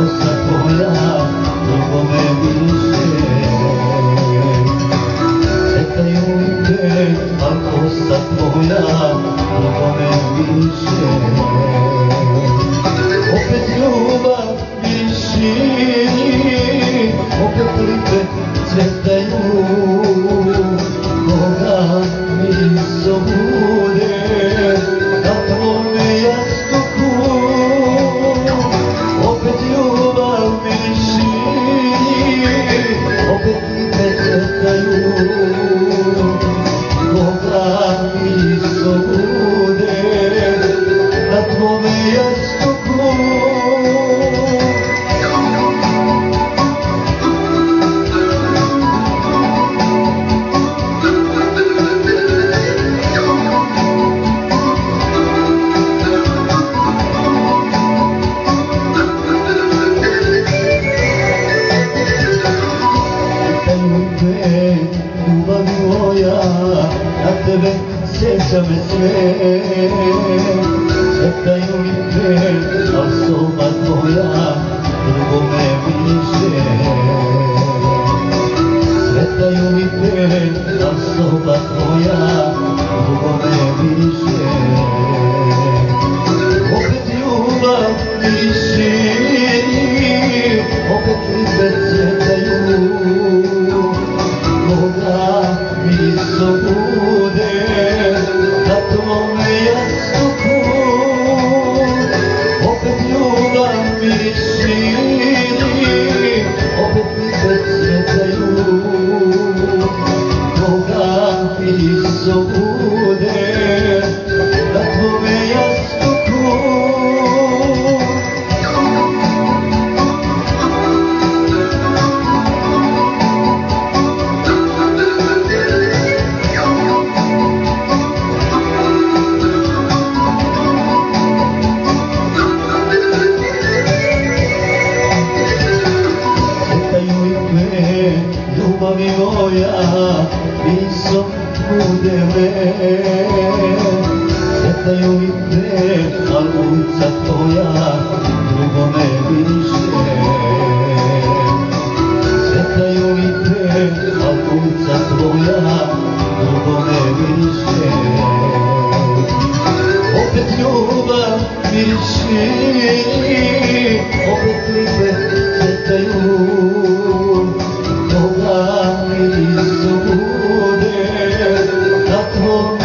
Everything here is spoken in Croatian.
kosa tvoja, drugome više. Cvetaju te, a kosa tvoja, drugome više. Opet ljubav miriši, opet lipe cvetaju, koga mi zobude na tvome jastuku. Opet ljubav miriši, opet lipe cvetaju, koga mi zobude na tvome jastuku. Ljubavi moja, na tebe sjeća me sve. Cvetaju lipe, a soba tvoja, drugome više. Cvetaju lipe, a soba tvoja, drugome više. Opet ljubav miriši, opet lipe cvetaju, koga mi zobude na tvome jastuku. Opet ljubav miriši, opet lipe cvetaju, koga mi zobude na tvome jastuku. Ljubavi moja, visok bude me. Cvetaju lipe, al ulica tvoja, drugome više. Cvetaju lipe, al ulica tvoja, drugome više. Opet ljubav miriši, opet lipe cvetaju, koga mi zobude na tvome